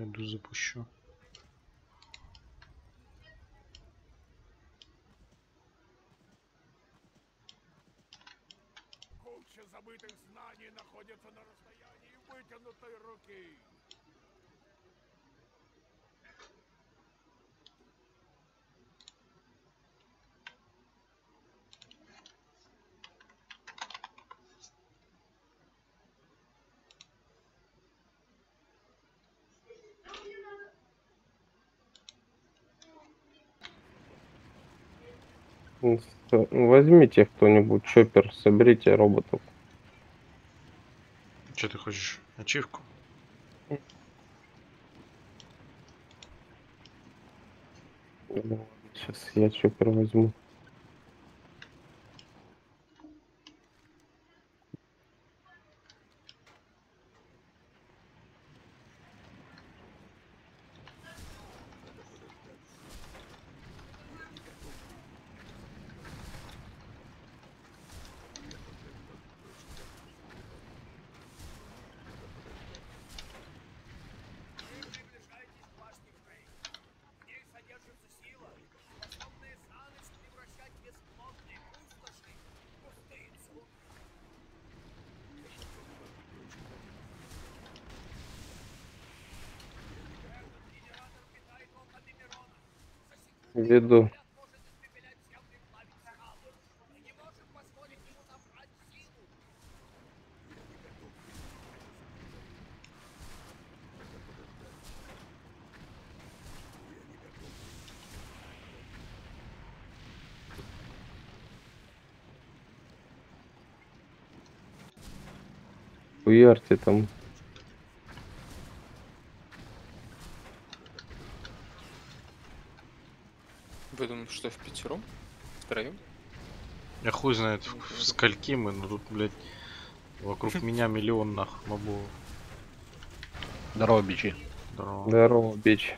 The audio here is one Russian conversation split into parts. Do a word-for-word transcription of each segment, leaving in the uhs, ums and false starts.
Пойду запущу. Куча забытых знаний находится на расстоянии вытянутой руки. Возьмите кто-нибудь чоппер, соберите роботов. Что ты хочешь? Ачивку? Сейчас я чоппер возьму. Веду. Хуярьте там. Вы думаете, что в пятером? Втроем? Я хуй знает, в, в скольки мы, но тут, блядь, вокруг меня миллион нах мобов. Здорово, бичи. Здорово. Здорово, бич.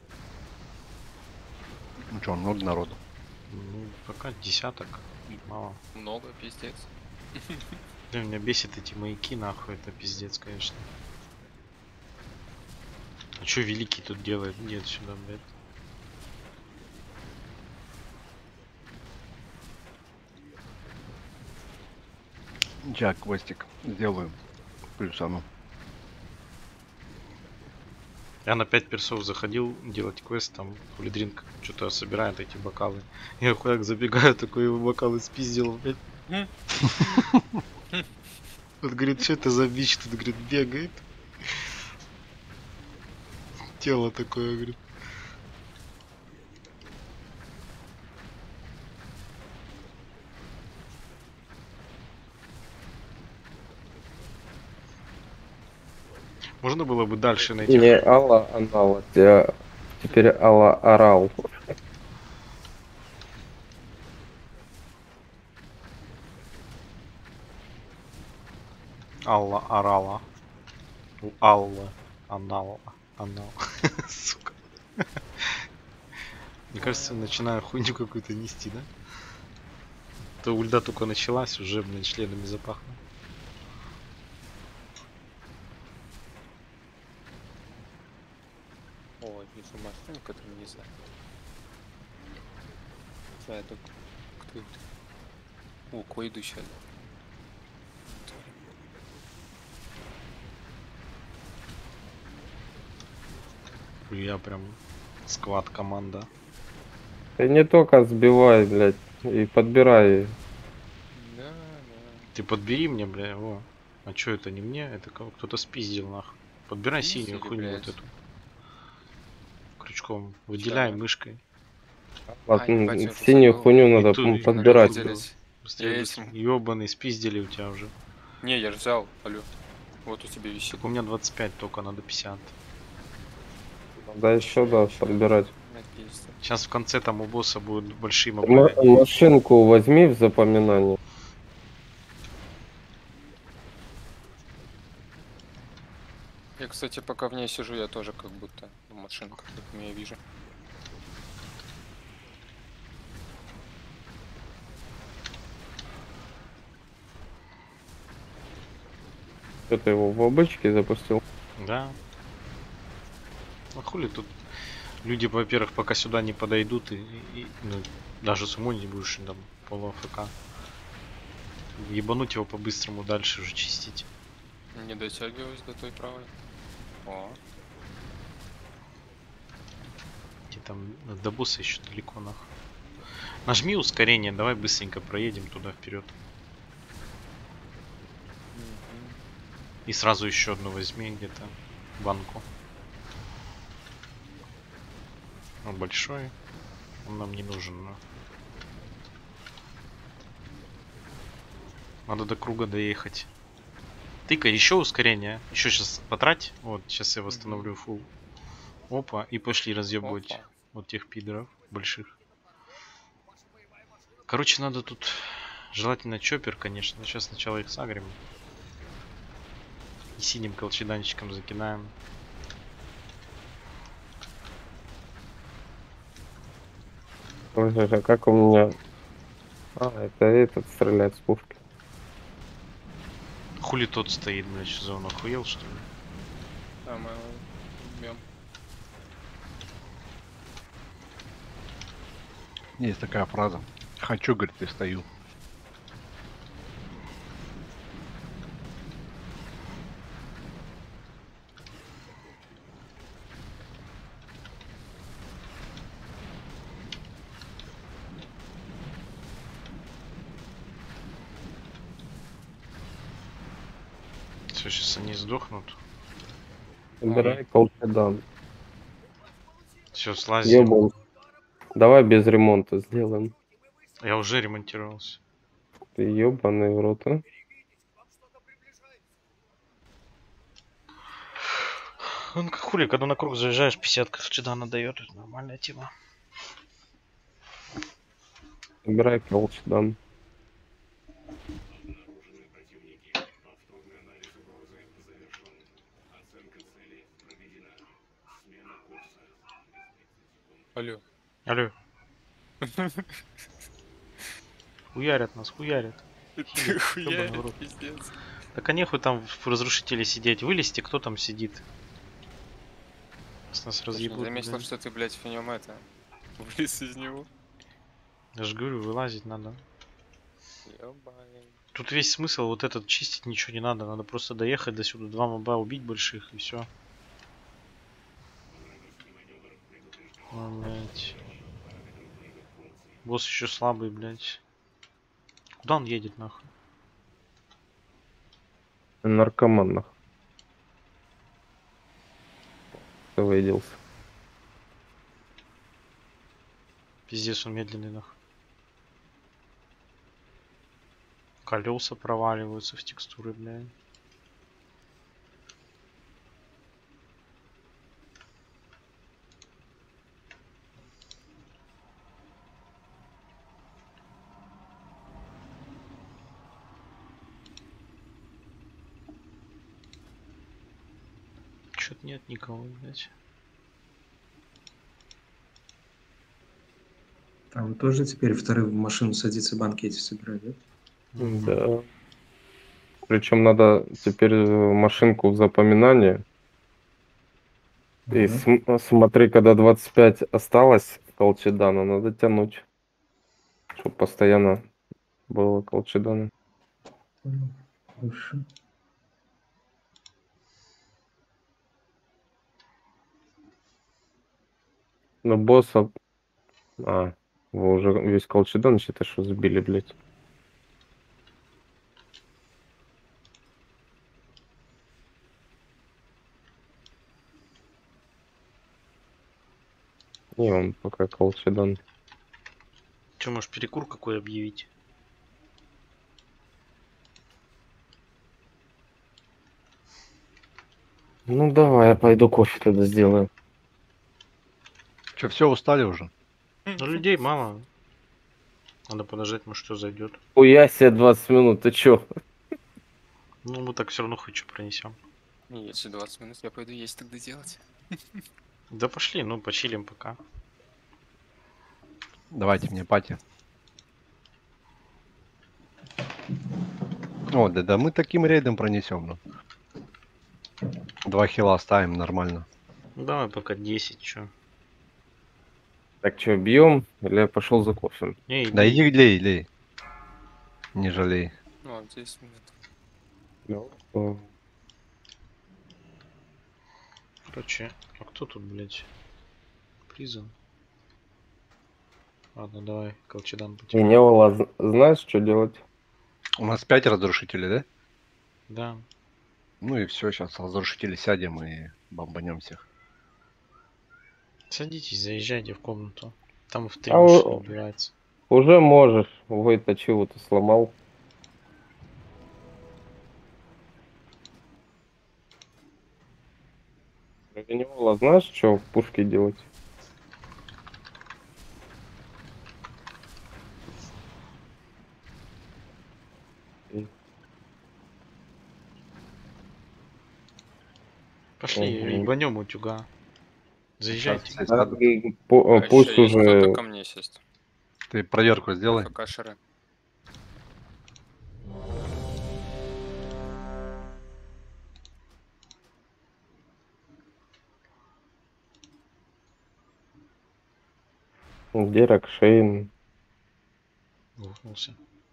Ну что, много народу? Ну, пока десяток. Мало. Много, пиздец. Блин, меня бесит эти маяки, нахуй, это пиздец, конечно. А чё Великий тут делает? Нет, сюда, блядь. Сейчас квестик сделаю. Плюсану. Я на пять персов заходил делать квест, там Фулидринг что-то собирает эти бокалы. Я хуяк забегаю, такой его бокалы спиздил, блядь. Вот говорит, что это за бич тут, говорит, бегает. Тело такое, говорит. Можно было бы дальше найти. Не Алла Анал, а теперь Алла Орал. Алла орала. Алла. Анал. Анал. Сука. Мне кажется, начинаю хуйню какую-то нести, да? То ульда только началась, уже, блин, членами запахло. О, вижу машину, которую не знаю. Знаю только, кто это. О, кое иду сейчас. Я прям сквад команда. Ты не только сбивай, блядь, и подбирай. Да, да. Ты подбери мне, бля, о. А чё это не мне? Это кого- кто-то спиздил, нахуй. Подбирай Спиздили, синюю хуйню блядь. вот эту. Крючком. Выделяй Чё? мышкой. Вот, А, ебать, м, я уже синюю забыл. хуйню И надо тут, м, и подбирать. тут, Выделить. Быстрее, Я быстрее. этим- Ёбаный, спиздили у тебя уже. Не, я же взял, алё. Вот у тебя висит. Так у меня двадцать пять только, надо пятьдесят. Да еще, да, подбирать. Написано. Сейчас в конце там у босса будут большие М- мобы. машинку возьми в запоминание. Я, кстати, пока в ней сижу, я тоже как будто в машинках, как я вижу. Что ты его в обычке запустил? Да. А хули тут люди, во-первых, пока сюда не подойдут, и, и- и, ну, даже с умой не будешь там полу АФК. Ебануть его по-быстрому дальше уже чистить. Не дотягиваюсь до той правой. О, И там до босса еще далеко нахуй. Нажми ускорение, давай быстренько проедем туда вперед. И сразу еще одну возьми где-то банку. Он большой. Он нам не нужен, но. Надо до круга доехать. Тыкай, еще ускорение. Еще сейчас потрать. Вот, сейчас я восстановлю фул. Опа, и пошли разъебывать Опа. вот тех пидоров больших. Короче, надо тут желательно чоппер, конечно. Сейчас сначала их сагрим. И синим колчеданчиком закидаем. Ой, а как у меня... А, это этот стреляет с пушки. Хули тот стоит, блядь, что за он охуел, что ли? да, мы бьем. Есть такая фраза. Хочу, говорит, и стою. Все, сейчас они сдохнут. Убирай колчедан. Все, слазим. Ёбан. Давай без ремонта сделаем. Я уже ремонтировался. Ты ёбаный в рот, а? Ну как хули, когда на круг заезжаешь, пятьдесят колчедана дает, это нормальная тема. Убирай колчедан. Алло. Алло. Хуярят нас, хуярят. Ты Ёбаный в рот. хуярит, пиздец. Так а нехуй там в разрушителе сидеть. Вылезьте, кто там сидит. С нас Даже не разъебут. заметил, блядь. что ты, блядь, в нем это... Вылез из него. Я же говорю, вылазить надо. Ёбаный. Тут весь смысл вот этот чистить ничего не надо. Надо просто доехать до сюда, два моба убить больших и все. Блять. Босс еще слабый, блять. Куда он едет нахуй? Наркоман, нахуй. Кто выделся? Пиздец, он медленный нахуй. Колеса проваливаются в текстуры, блядь. Чё-то нет никого, блядь. А вы тоже теперь вторые в машину садиться, банки эти собирать, да? Да. Причем надо теперь э, машинку в запоминание. И Ага. см- смотри, когда двадцать пять осталось колчедана, надо тянуть. Чтобы постоянно было колчедана. Понял. Хорошо. Но босса... А, вы уже весь колчедан считай, что сбили, блядь. Не, он пока колчедан. Чё, можешь перекур какой объявить? Ну давай, я пойду кофе тогда сделаю. Че, все устали уже? Ну людей мало. Надо подождать, может что зайдет. Хуя себе двадцать минут, ты чё? Ну мы так все равно хоть что пронесем. Не, если двадцать минут, я пойду есть тогда делать. Да пошли, ну почилим пока. Давайте мне пати. О, да, да мы таким рейдом пронесем. Ну. Два хила ставим нормально. Ну, давай пока десять, чё. Так что, бьем? Или я пошел за кофе? Не, Да иди. иди лей, лей. Не жалей. Ну, вот здесь нет. Ну, э, Короче, а кто тут, блядь? Призм. Ладно, давай, Колчедан И потихоньку. не было, з- знаешь, что делать? У нас пять разрушителей, да? Да. Ну и все, сейчас разрушители сядем и бомбанем всех. Садитесь, заезжайте в комнату. Там в три А машины у- убивается. уже можешь. Вой-то чего ты сломал? Гранiola, знаешь, что в пушке делать? И- Пошли, Мгм. ебанем утюга. Заезжайте. Сейчас все А, сядут. и по- А э, Пусть еще есть кто-то уже ко мне сесть. Ты проверку сделай. АФК-шеры. Дерек Шейн. Гухнулся.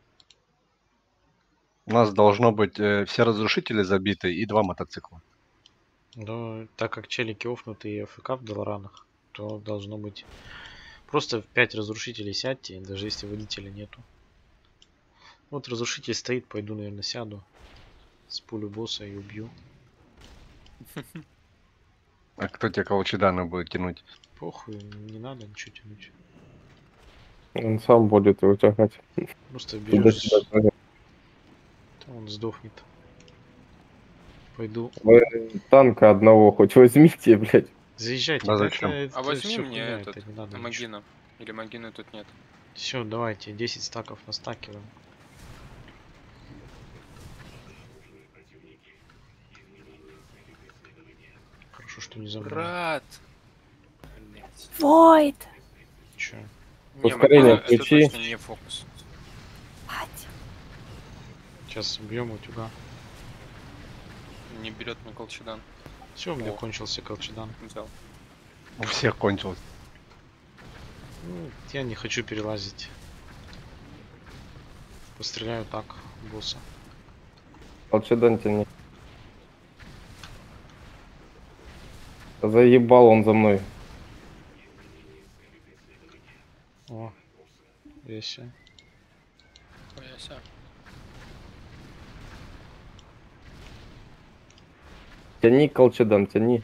У нас должно быть э, все разрушители забиты и два мотоцикла. Но так как челики офнуты и АФК в долларанах, то должно быть... Просто в пять разрушителей сядьте, даже если водителя нету. Вот разрушитель стоит, пойду, наверное, сяду. С пулю босса и убью. А кто тебе колчедана будет тянуть? Похуй, не надо ничего тянуть. Он сам будет утягать. Просто Туда-сюда. берешь, то он сдохнет. Пойду. Вы танка одного хоть возьмите, блядь. Заезжайте, Да да, зачем? это, А это возьми всё мне хуйня, этот, это не надо. Магину. Или Магины тут нет. Все, давайте, десять стаков настакиваем. Хорошо, что не забыл. Брат! Блять. Войд! Че? Не, Ускорение Магина, это включи. точно не фокус. Бать. Сейчас бьем утюга. Не берет мне колчедан. Все, у меня О. кончился колчедан. Взял. У всех кончилось. Ну, я не хочу перелазить. Постреляю так, босса. Колчедан тяни. Заебал он за мной. О, вещи. Бояся. Тяни, Колчедан, тяни.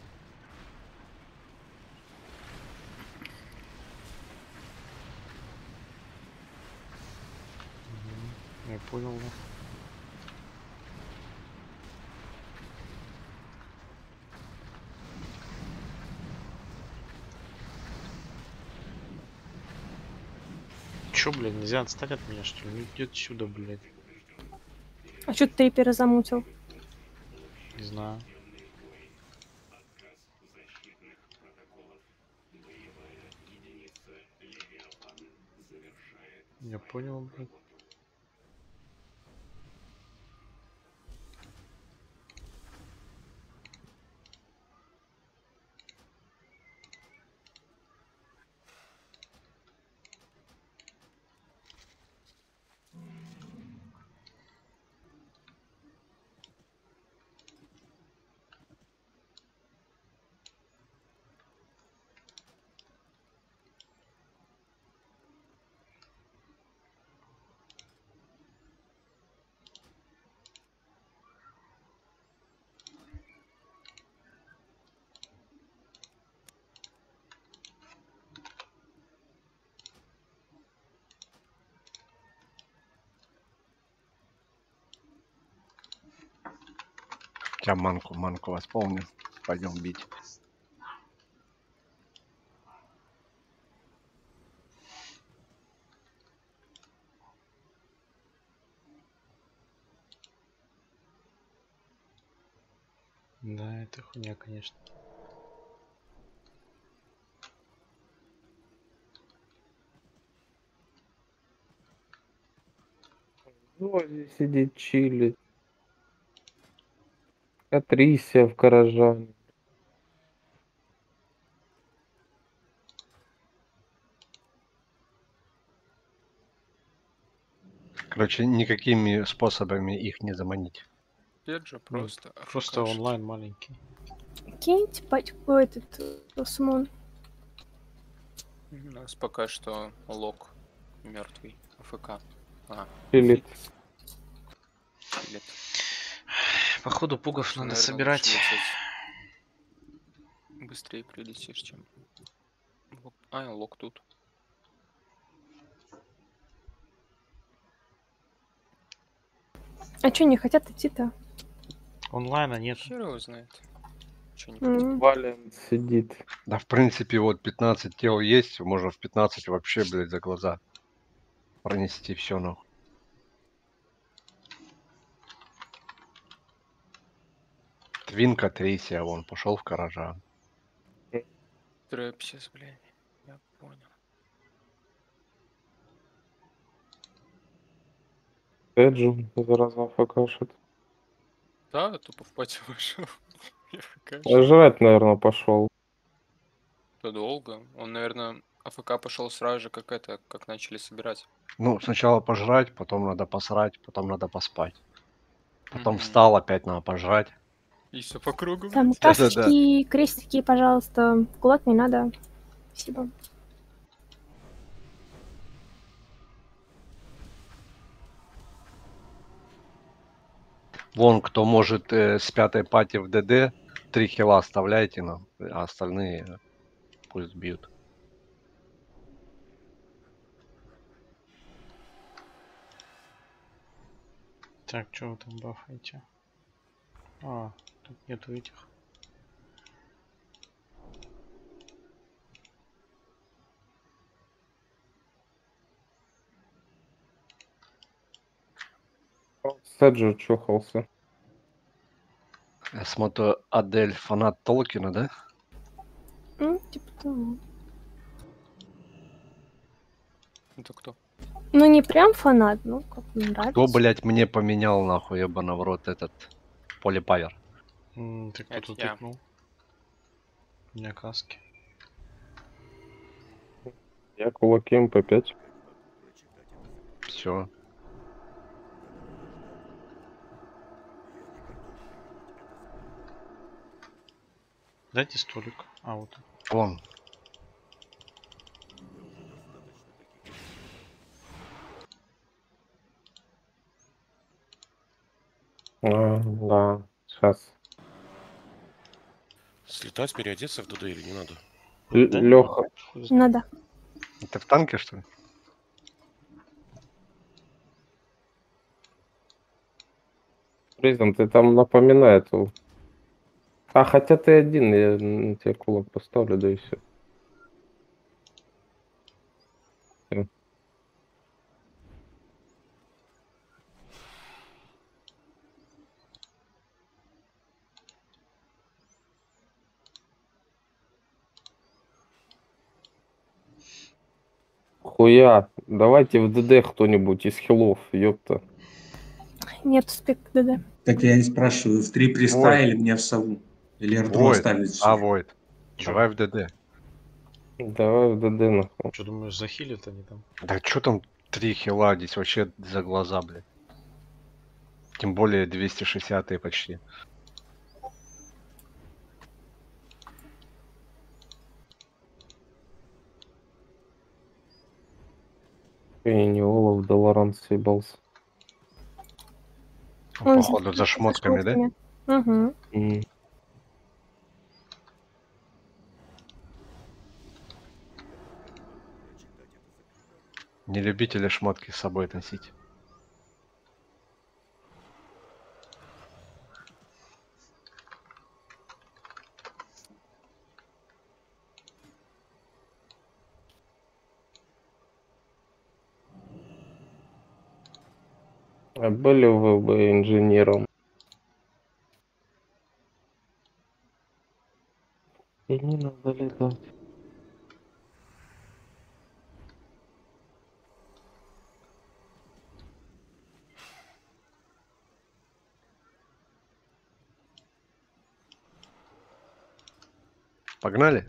Я понял, да. Чё, блядь, нельзя отстать от меня, что ли? Ну иди отсюда, блядь. А что ты трипера замутил? Не знаю. Я понял, блядь. Я манку, манку восполню. Пойдем бить. Да, это хуйня, конечно. Зози сидит, чилит. Катрисия в гаражане. Короче, никакими способами их не заманить. Опять же, просто... Просто АФКшить. онлайн маленький. Киньте пачку этот э, Сумон. У нас пока что лог мертвый. АФК. А, Пилит. или... Походу пугов Наверное, надо лучше собирать. лететь. Быстрее прилетишь, чем... лог- А, лог тут. А чё не хотят идти-то? Онлайна нет. Хер его знает. Чё не М. Вален сидит. Да, в принципе, вот пятнадцать тел есть, можно в пятнадцать вообще, блядь, за глаза пронести все нахуй. Твинка Трейсия, вон, пошел в гаража. Трэпсис, блядь. Я понял. Эджу зараза факашит. Да, я тупо в пати вышел. Я АФК. Жрать, наверное, пошел. Да долго. Он, наверное, АФК пошел сразу же, как это, как начали собирать. Ну, сначала пожрать, потом надо посрать, потом надо поспать. Потом Мгм. встал, опять надо пожрать. И все по кругу. Там блядь. Да-да-да. касточки, крестики, пожалуйста. Кулак не надо. Спасибо. Вон, кто может э, с пятой пати в ДД, три хила оставляйте нам, а остальные э, пусть бьют. Так, что вы там бафаете? А, тут нету этих. Сэджу чухался. Я смотрю, Адель фанат Толкина, да? Ну, типа того. Это кто? Ну, не прям фанат, ну, как мне нравится. Кто, блять, мне поменял нахуй, ебаный в рот этот полипавер? М, Ты кто Это тут я. тыкнул? У меня каски. Я кулаки эм пэ пять. Все. Дайте столик. А, вот. Вон. А, да, сейчас. Слетать, переодеться в ДД или не надо? Да, Леха, хуй знает. Надо. Ты в танке, что ли? Призм, ты там напоминает. у- А, хотя ты один, я на тебе кулак поставлю, да и все. Хуя, давайте в ДД кто-нибудь из хилов, ёпта. Нет спек ДД. Так я не спрашиваю, в три приста Ой. или мне в сову? Или РДР Войд. оставить? А, Войд. Чё? Давай в ДД. Давай в ДД нахуй. Что думаешь, захилят они там? Да что там три хила здесь вообще за глаза, блядь. Тем более двести шестьдесят почти. И не Олаф, Долоран съебался. Ну, походу за шмотками, да? Угу. М. Не любители шмотки с собой носить. А были вы бы инженером? И не надо летать. Погнали?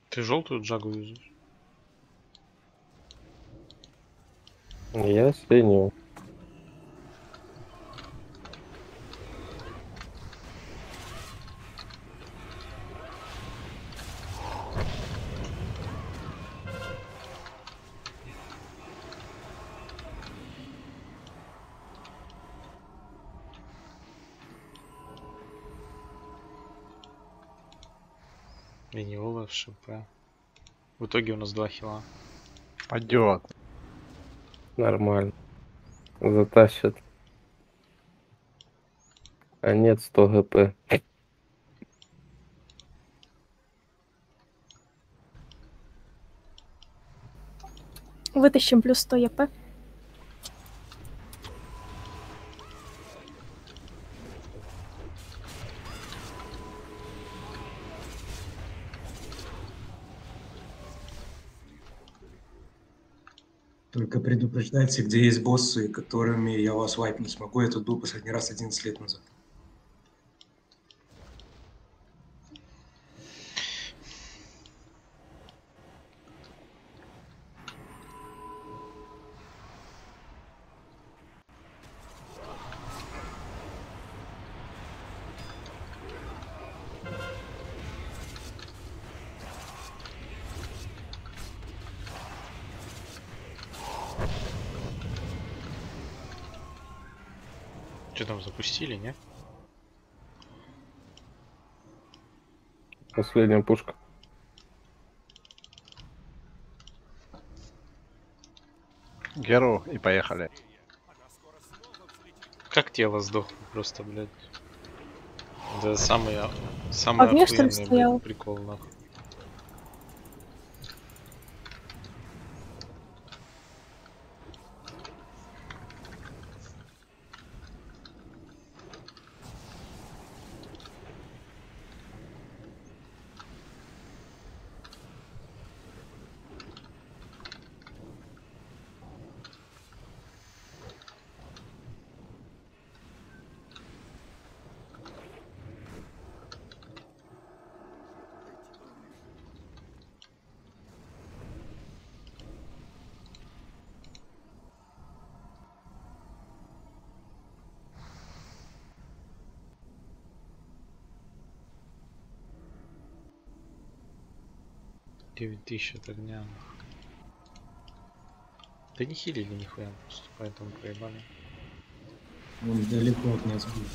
Ты желтую джагу юзаешь? Я синюю. Линеола в ШП. В итоге у нас два хила. Пойдет. Нормально. Затащит. А нет, сто гп. Вытащим плюс сто ЕП. Только предупреждайте, где есть боссы, которыми я вас вайп не смогу. Я тут был последний раз одиннадцать лет назад. Что там запустили, не? Последняя пушка. Геру и поехали. Как тело сдохло просто, блядь. Да самый, а- самый Огне, что ли, охуенный, стоял? блядь, прикол, нахуй. девять тысяч от огня. Да не хилили нихуя, просто поэтому проебали. Он далеко от нас был.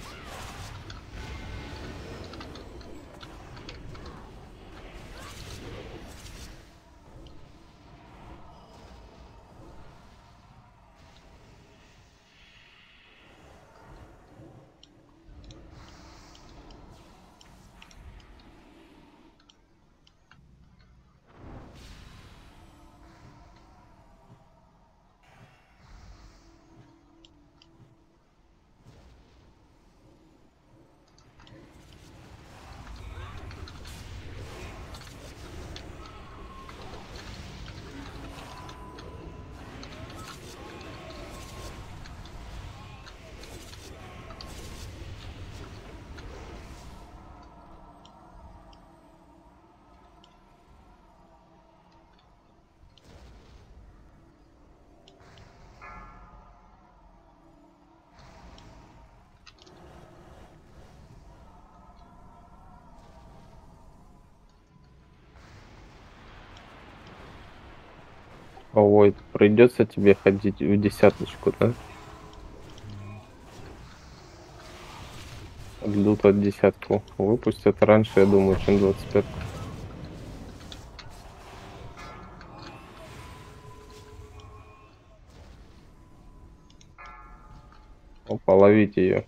Ой, придется тебе ходить в десяточку, да? Ждут от десятку. Выпустят раньше, я думаю, чем двадцать пять. Половить ее.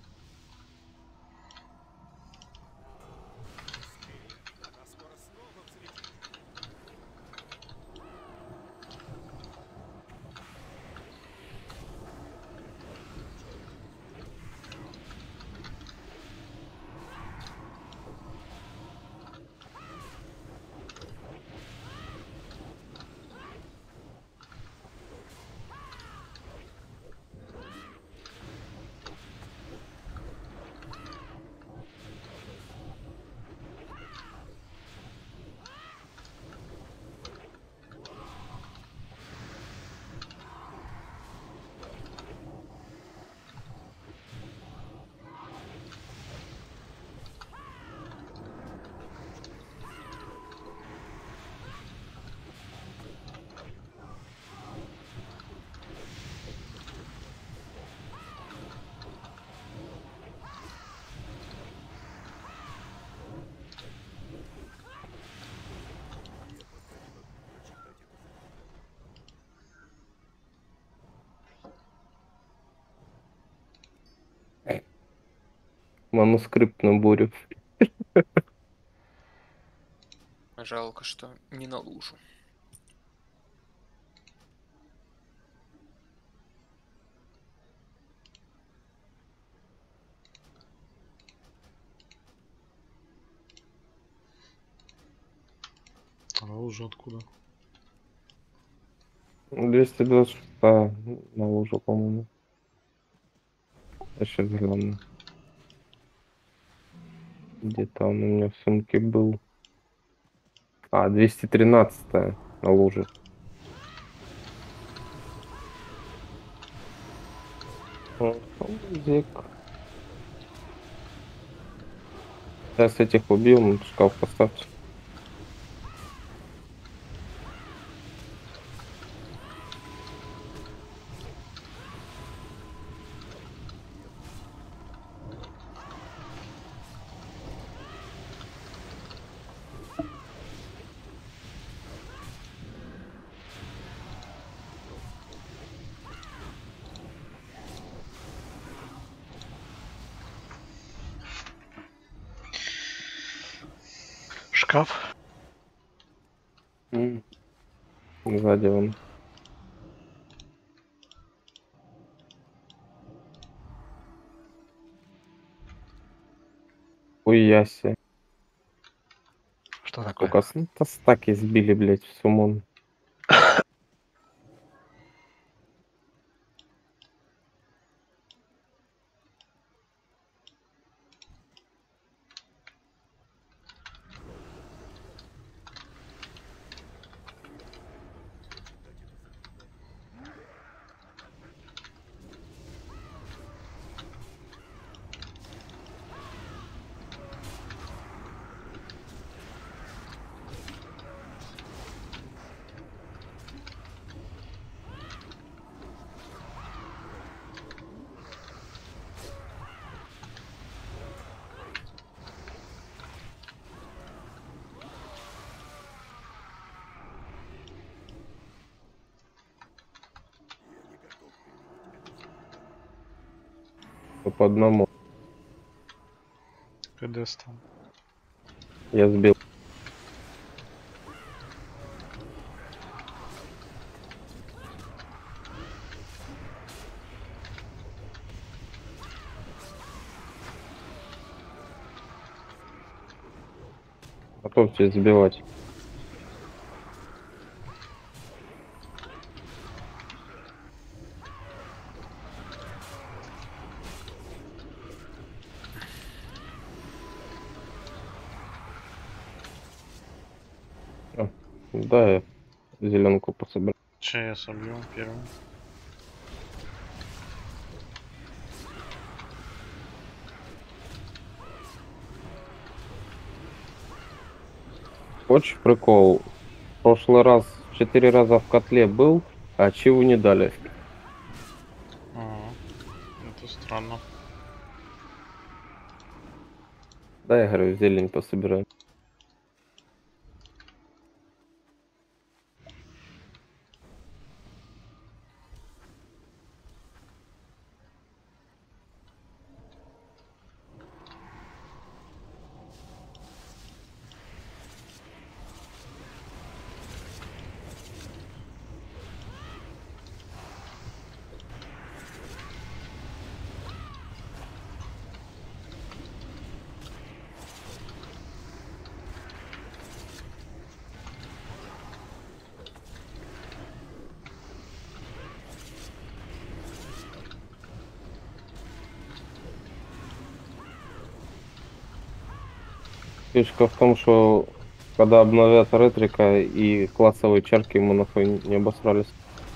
манускрипт на бурю. Жалко, что не на лужу. А уже откуда? двести двадцать шесть на лужу, по-моему. Я сейчас гляну. Где-то он у меня в сумке был. А, двести тринадцать на луже. О, зек. Сейчас этих убил, шкаф поставьте. Шкаф. М. Сзади он. Хуяси. Что такое? Сколько с- стаки сбили, блядь, в сумон. По одному. КД стал. Я сбил. Готовьтесь сбивать. А, да, я зеленку пособираю. Че я собью первым? Хочешь прикол? В прошлый раз четыре раза в котле был, а чего не дали. Ага. Это странно. Да, я говорю, зелень пособираю. Фишка в том, что когда обновят ретрика и классовые чарки, ему нахуй не обосрались.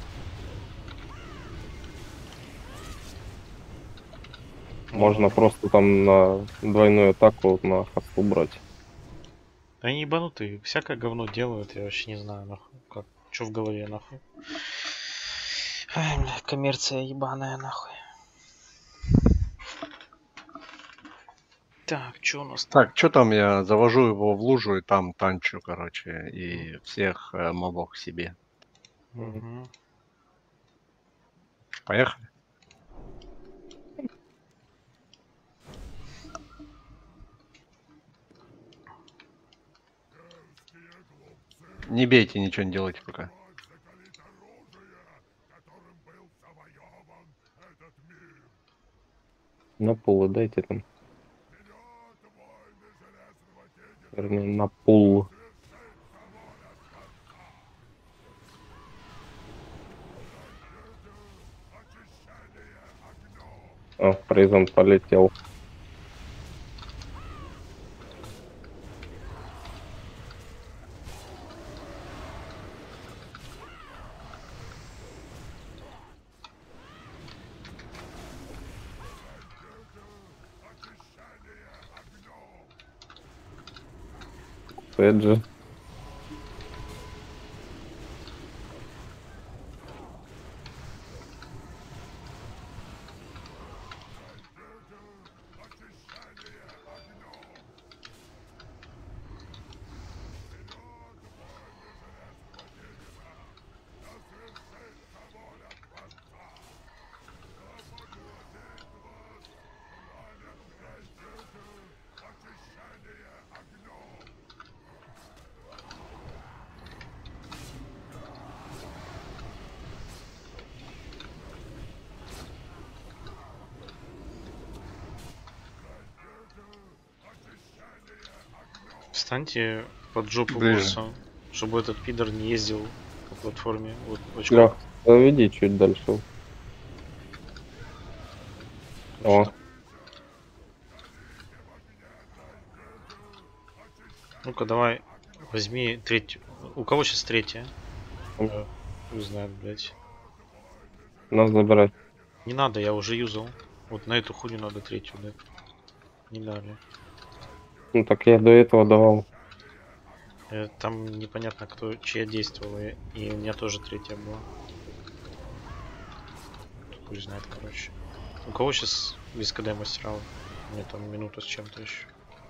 Можно просто там на двойную атаку на хосту брать. Да они ебанутые, всякое говно делают, я вообще не знаю, нахуй. Как, что в голове, нахуй. Ай, бля, коммерция ебаная, нахуй. Так, что у нас там? Так, что там я завожу его в лужу и там танчу, короче, и всех э, мобов к себе. Мгм. Поехали. Не бейте, ничего не делайте пока. На пол дайте там. Вернее, на пол. А, призом полетел. Эджи. Встаньте под жопу Ближе. босса, чтобы этот пидор не ездил по платформе. Вот, в очках. Лех, заведи чуть дальше. О, Ну-ка, давай, возьми третью. У кого сейчас третья? М. Э, Не знаю, блядь. нас забирать. Не надо, я уже юзал. Вот на эту хуйню надо третью дать. Не дали. Ну так я до этого давал. Э, Там непонятно, кто чья действовала, и- и у меня тоже третья была. Хуй знает, короче. У кого сейчас без КД мастера? У меня там минута с чем-то еще.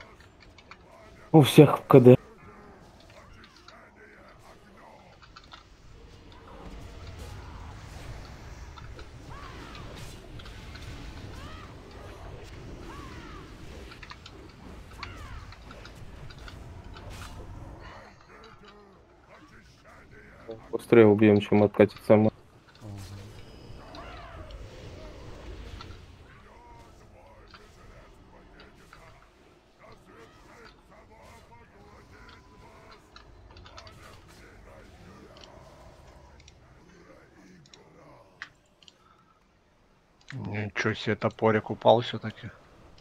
У всех в КД. Быстрее убьем, чем откатится. мы. Ничего себе, топорик упал все-таки.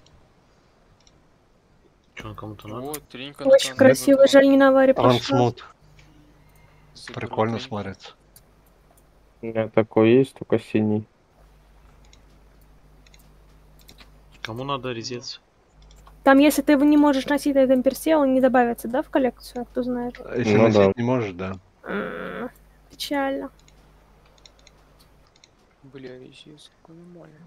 Че, он кому-то надо? Вот, тренька Очень красиво, жаль, не на аварии пошла. Ансмут. Прикольно смотрится. У меня такой есть, только синий. Кому надо резец? Там, если ты его не можешь носить на этом персе, он не добавится, да, в коллекцию, кто знает. Если Ну носить да. не можешь, да. М, Печально. Бля, резец, какой нормальный.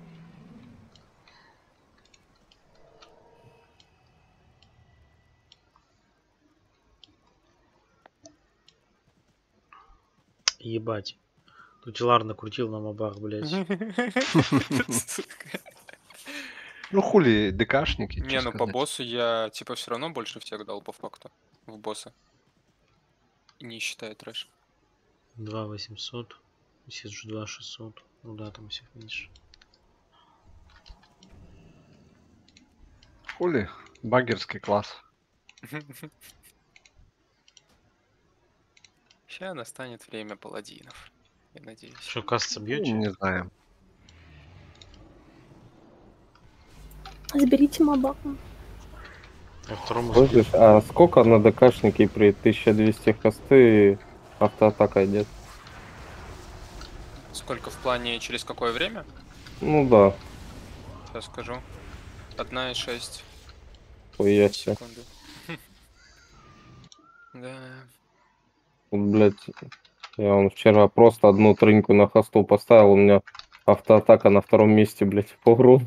Ебать. Тутилар накрутил на мобах, блядь. Ну хули, ДКшники. чё Не, ну по сказать. боссу я типа все равно больше всех дал по факту. В босса. И не считая трэш. два восемьсот. Сиджу два шестьсот. Ну да, там всех меньше. Хули, баггерский класс. Сейчас настанет время паладинов. Я надеюсь. Что, касса Ну, бьете? не знаю. Заберите моба. Я второму Слышишь, а сколько на ДКшнике при тысяча двести хосты автоатака идет? Сколько в плане через какое время? Ну да, Сейчас скажу. одна и шесть хуяся. секунды. Да. Блять, я он вчера просто одну трыньку на хосту поставил, у меня автоатака на втором месте, блять, по урону.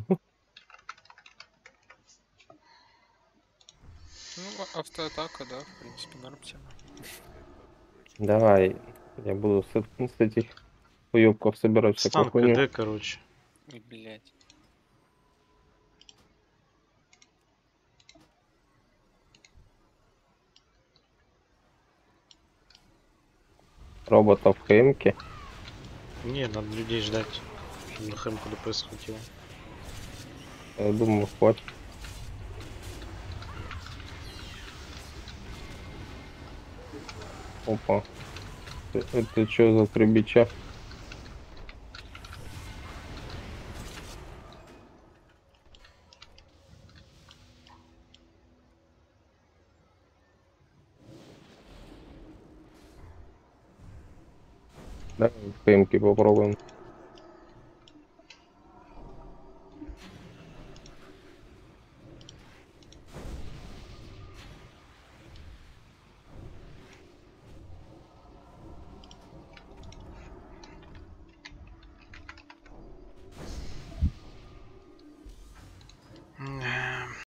Ну, а- автоатака, да, в принципе, норм тема. Давай, я буду с, с этих хуёбков собирать всякую Стан хуйню. КД, короче. Ой, блядь. Роботов в ХМ-ке. Не, надо людей ждать, чтобы на хэмку ДПС схватило. Я думаю, хватит. Опа. Это, это что за три бича? Давай в ХМ-ке попробуем.